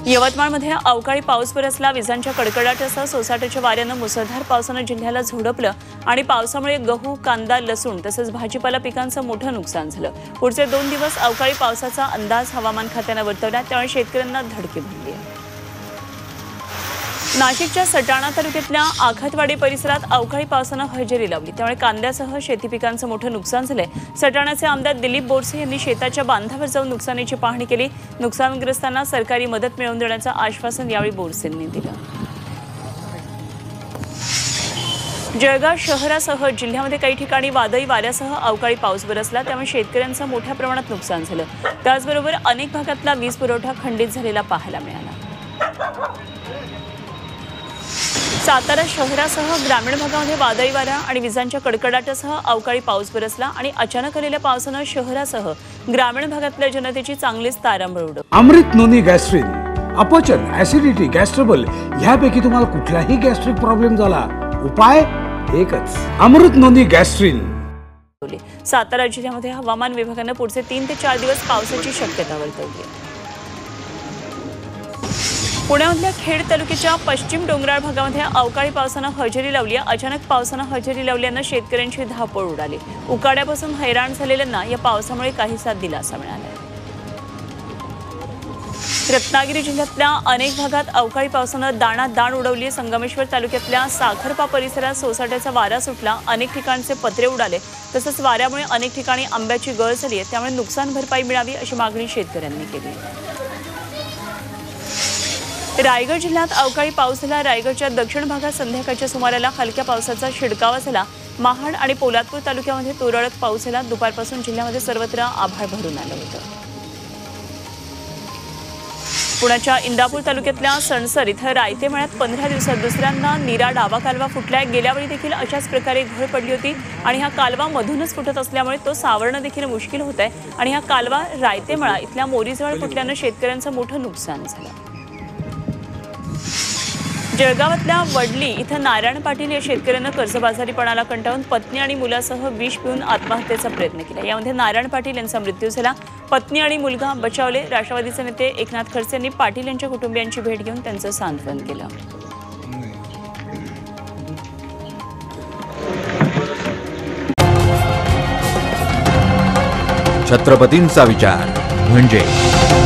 यवतमाळमध्ये अवकाळी पाऊस बरसला। विजांच्या कडकडाटासह सोसाट्याच्या वाऱ्यानं मुसळधार पावसानं जिल्ह्याला झोडपलं आणि पावसामुळे गहू, कांदा, लसूण तसंच भाजीपाला पिकांचं मोठं नुकसान झालं। पुढचे 2 दिवस अवकाळी पावसाचा अंदाज हवामान खात्यानं वर्तवला, त्यामुळे शेतकऱ्यांना धडकी भरली आहे। नाशिकच्या सटाणा तालुक्यातल्या आखतवाडी परिसरात अवकाळी पावसानं हजेरी लावली, त्यामुळे कांद्यासह शेती पिकांचं मोठं नुकसान झालंय। सटाणाचे आमदार दिलीप बोरसे यांनी शेताच्या बांधावर जाऊन नुकसानीची पाहणी केली। नुकसानग्रस्तांना सरकारी मदत मिळवून देण्याचं आश्वासन यावेळी बोरसेंनी दिलं। जळगाव शहरासह जिल्ह्यामध्ये काही ठिकाणी वादळी वाऱ्यासह अवकाळी पाऊस बरसला, त्यामुळे शेतकऱ्यांचं मोठ्या प्रमाणात नुकसान झालं। त्याचबरोबर अनेक भागातला वीज पुरवठा खंडित झालेला पाहायला मिळाला। सातारा शहरासह ग्रामीण भागामध्ये वादळी वारा आणि विजांच्या कडकडाटासह अवकाळी पाऊस बरसला आणि अचानक आलेल्या पावसानं शहरासह ग्रामीण भागातल्या जनतेची चांगलीच तारांबळ उडवली। अमृत नोनी गॅस्ट्रिन, अपचन, ऍसिडिटी, गॅस्ट्रबल ह्यापैकी तुम्हाला कुठलाही गॅस्ट्रिक प्रॉब्लेम झाला, उपाय एकच, अमृत नोनी गॅस्ट्रिन। सातारा जिल्ह्यामध्ये हवामान विभागानं पुढचे 3 ते 4 दिवस पावसाची शक्यता वर्तवली आहे। पुण्यामधल्या खेड तालुक्याच्या पश्चिम डोंगराळ भागामध्ये अवकाळी पावसानं हजेरी लावली आहे। अचानक पावसानं हजेरी लावल्यानं शेतकऱ्यांची धावपळ उडाली। उकाड्यापासून हैराण झालेल्यांना या पावसामुळे काहीसा दिलासा मिळाला। रत्नागिरी जिल्ह्यातल्या अनेक भागात अवकाळी पावसानं दाणादाण उडवली। संगमेश्वर तालुक्यातल्या साखरपा परिसरात सोसाट्याचा वारा सुटला, अनेक ठिकाणचे पत्रे उडाले, तसंच वाऱ्यामुळे अनेक ठिकाणी आंब्याची गळ झाली आहे, त्यामुळे नुकसान भरपाई मिळावी अशी मागणी शेतकऱ्यांनी केली। रायगड जिल्ह्यात अवकाळी पाऊस झाला। रायगडच्या दक्षिण भागात संध्याकाळच्या सुमाराला हलक्या पावसाचा शिडकावा झाला। महाड आणि पोलादपूर तालुक्यामध्ये तुरळक पाऊस झाला। दुपारपासून जिल्ह्यामध्ये सर्वत्र आभाळ भरून आलं होतं। पुण्याच्या इंदापूर तालुक्यातल्या सणसर इथं रायते मळ्यात 15 दिवसात दुसऱ्यांदा नीरा डावा कालवा फुटलाय। गेल्यावेळी देखील अशाच प्रकारे घळ पडली होती आणि हा कालवा मधूनच फुटत असल्यामुळे तो सावरणं देखील मुश्किल होत आहे आणि हा कालवा रायते मळा इथल्या मोरीजवळ फुटल्यानं शेतकऱ्यांचं मोठं नुकसान झालं। जळगावातल्या वडली इथं नारायण पाटील या शेतकऱ्यानं कर्जबाजारीपणाला कंटाळून पत्नी आणि मुलासह विष पिऊन आत्महत्येचा प्रयत्न केला। यामध्ये नारायण पाटील यांचा मृत्यू झाला। पत्नी आणि मुलगा बचावले। राष्ट्रवादीचे नेते एकनाथ खडसे यांनी पाटील यांच्या कुटुंबियांची भेट घेऊन त्यांचं सांत्वन केलं। छत्रपतींचा विचार म्हणजे